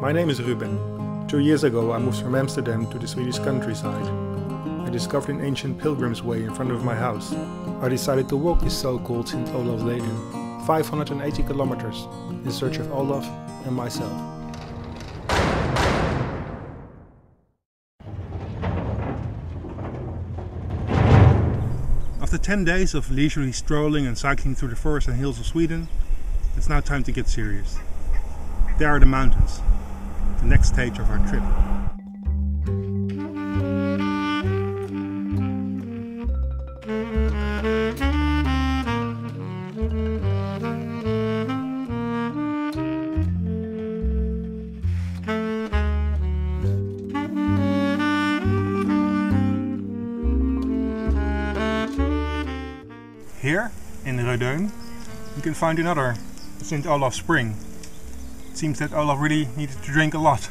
My name is Ruben. 2 years ago I moved from Amsterdam to the Swedish countryside. I discovered an ancient pilgrim's way in front of my house. I decided to walk this so-called St. Olaf Leden, 580 kilometers, in search of Olaf and myself. After 10 days of leisurely strolling and cycling through the forests and hills of Sweden, it's now time to get serious. There are the mountains, the next stage of our trip. Here, in Rödön, you can find another St. Olaf spring. It seems that Olaf really needed to drink a lot.